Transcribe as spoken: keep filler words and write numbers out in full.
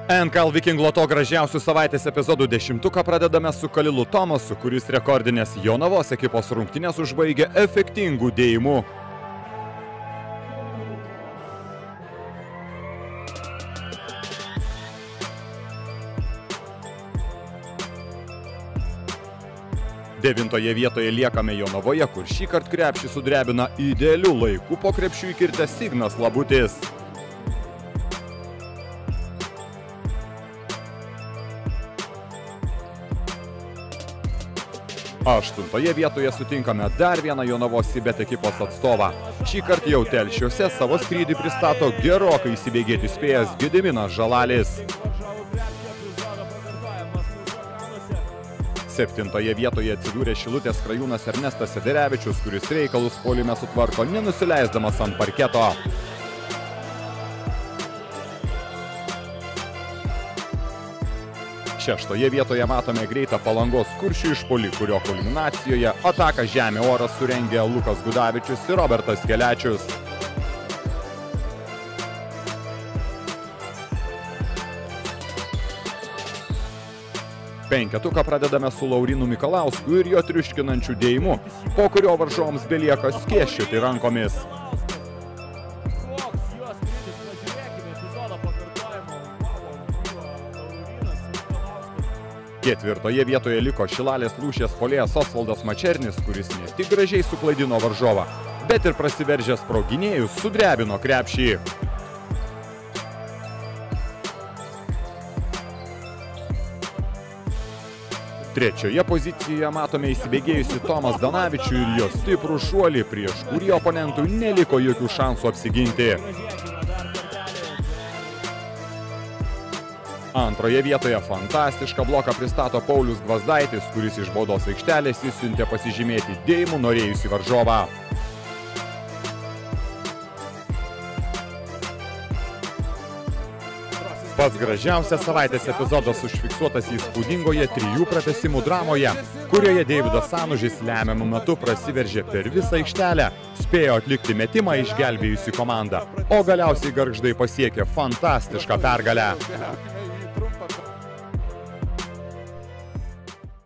N K L Viking Loto gražiausių savaitės epizodų dešimtuką pradedame su Kalilu Tomasu, kuris rekordinės Jonavos ekipos rungtynės užbaigė efektingų dėjimų. Devintoje vietoje liekame Jonavoje, kur šįkart krepšį sudrebina idealių laikų po krepšių įkirtęs Ignas Labutis. Aštuntoje vietoje sutinkame dar vieną Jonavos Sibet ekipos atstovą. Šįkart jau Telšiuose savo skrydį pristato gerokai įsibėgėti spėjęs Gediminas Žalalis. Septintoje vietoje atsidūrė Šilutės krajūnas Ernestas Sederevičius, kuris reikalus puolime sutvarko nenusileisdamas ant parketo. Šeštoje vietoje matome greitą Palangos Kuršių išpuolį, kurio kulminacijoje ataką žemė oras surengė Lukas Gudavičius ir Robertas Kelečius. Penketuką pradedame su Laurinu Mikalausku ir jo triuškinančių dėjimu, po kurio varžovams belieka skėsčioti rankomis. Ketvirtoje vietoje liko Šilalės Lūšės puolėjas Osvaldas Mačernis, kuris ne tik gražiai suklaidino varžovą, bet ir prasiveržęs pro gynėjus sudrebino krepšį. Trečioje pozicijoje matome įsibėgėjusi Tomas Danavičių ir jo stiprų šuolį, prieš kurį oponentų neliko jokių šansų apsiginti. Antroje vietoje fantastišką bloką pristato Paulius Gvazdaitis, kuris iš baudos aikštelės išsiuntė pasižymėti dėjimų norėjusį varžovą. Pats gražiausias savaitės epizodas užfiksuotas įspūdingoje trijų pratęsimų dramoje, kurioje Deividas Sanužis lemiamu metu prasiveržė per visą aikštelę, spėjo atlikti metimą išgelbėjusi komandą, o galiausiai Gargždai pasiekė fantastišką pergalę.